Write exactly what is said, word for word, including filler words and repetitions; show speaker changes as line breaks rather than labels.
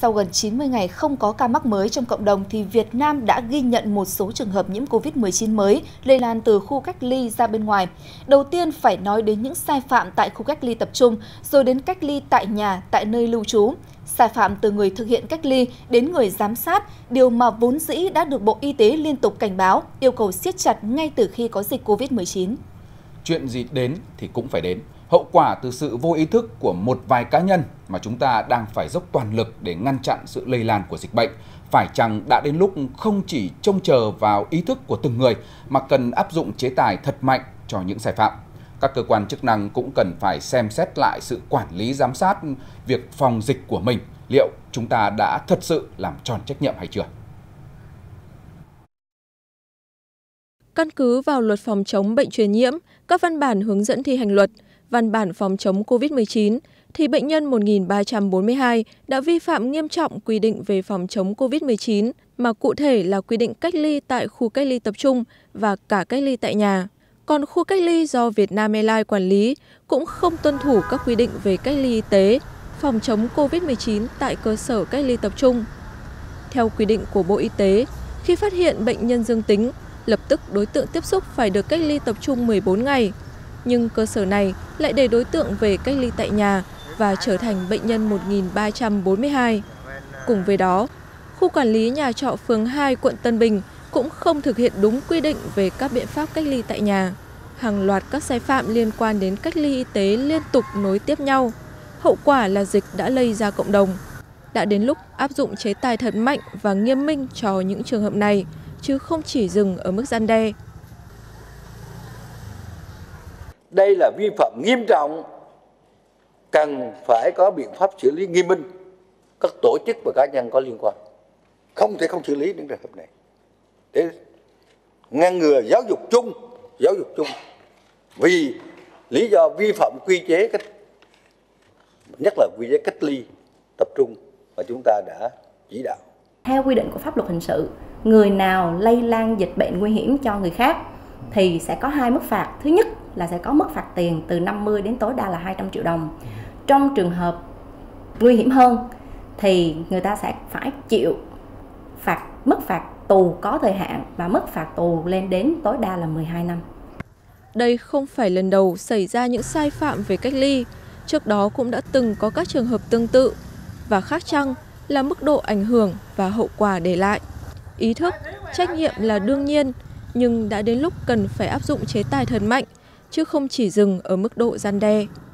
Sau gần chín mươi ngày không có ca mắc mới trong cộng đồng thì Việt Nam đã ghi nhận một số trường hợp nhiễm Covid mười chín mới lây lan từ khu cách ly ra bên ngoài. Đầu tiên phải nói đến những sai phạm tại khu cách ly tập trung, rồi đến cách ly tại nhà, tại nơi lưu trú. Sai phạm từ người thực hiện cách ly đến người giám sát, điều mà vốn dĩ đã được Bộ Y tế liên tục cảnh báo, yêu cầu siết chặt ngay từ khi có dịch Covid mười chín.
Chuyện gì đến thì cũng phải đến. Hậu quả từ sự vô ý thức của một vài cá nhân mà chúng ta đang phải dốc toàn lực để ngăn chặn sự lây lan của dịch bệnh. Phải chăng đã đến lúc không chỉ trông chờ vào ý thức của từng người mà cần áp dụng chế tài thật mạnh cho những sai phạm. Các cơ quan chức năng cũng cần phải xem xét lại sự quản lý giám sát việc phòng dịch của mình. Liệu chúng ta đã thật sự làm tròn trách nhiệm hay chưa?
Căn cứ vào luật phòng chống bệnh truyền nhiễm, các văn bản hướng dẫn thi hành luật, văn bản phòng chống Covid mười chín, thì bệnh nhân một nghìn ba trăm bốn mươi hai đã vi phạm nghiêm trọng quy định về phòng chống Covid mười chín, mà cụ thể là quy định cách ly tại khu cách ly tập trung và cả cách ly tại nhà. Còn khu cách ly do Vietnam Airlines quản lý cũng không tuân thủ các quy định về cách ly y tế, phòng chống Covid mười chín tại cơ sở cách ly tập trung. Theo quy định của Bộ Y tế, khi phát hiện bệnh nhân dương tính, lập tức đối tượng tiếp xúc phải được cách ly tập trung mười bốn ngày. Nhưng cơ sở này lại để đối tượng về cách ly tại nhà và trở thành bệnh nhân một nghìn ba trăm bốn mươi hai. Cùng với đó, khu quản lý nhà trọ phường hai quận Tân Bình cũng không thực hiện đúng quy định về các biện pháp cách ly tại nhà. Hàng loạt các sai phạm liên quan đến cách ly y tế liên tục nối tiếp nhau. Hậu quả là dịch đã lây ra cộng đồng. Đã đến lúc áp dụng chế tài thật mạnh và nghiêm minh cho những trường hợp này, chứ không chỉ dừng ở mức răn đe.
Đây là vi phạm nghiêm trọng, cần phải có biện pháp xử lý nghiêm minh các tổ chức và cá nhân có liên quan. Không thể không xử lý những trường hợp này để ngăn ngừa giáo dục chung, giáo dục chung. Vì lý do vi phạm quy chế cách, nhất là quy chế cách ly tập trung mà chúng ta đã chỉ đạo.
Theo quy định của pháp luật hình sự, người nào lây lan dịch bệnh nguy hiểm cho người khác thì sẽ có hai mức phạt. Thứ nhất là sẽ có mức phạt tiền từ năm mươi đến tối đa là hai trăm triệu đồng. Trong trường hợp nguy hiểm hơn thì người ta sẽ phải chịu phạt mức phạt tù có thời hạn và mức phạt tù lên đến tối đa là mười hai năm.
Đây không phải lần đầu xảy ra những sai phạm về cách ly. Trước đó cũng đã từng có các trường hợp tương tự. Và khác chăng là mức độ ảnh hưởng và hậu quả để lại. Ý thức, trách nhiệm là đương nhiên, nhưng đã đến lúc cần phải áp dụng chế tài thật mạnh, chứ không chỉ dừng ở mức độ răn đe.